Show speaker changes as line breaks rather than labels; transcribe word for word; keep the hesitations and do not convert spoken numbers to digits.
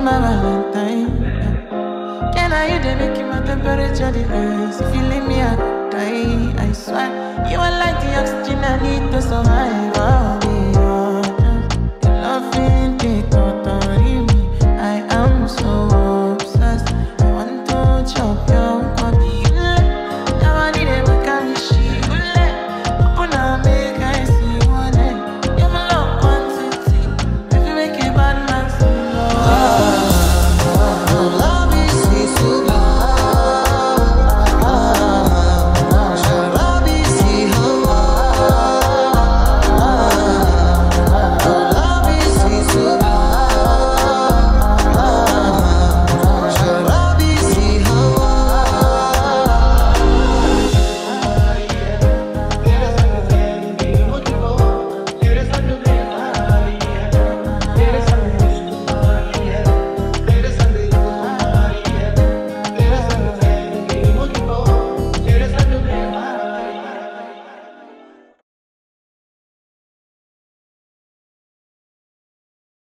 my Valentine. Can I you they making my temperature the rise? If you leave me, I die. I swear you are like the oxygen.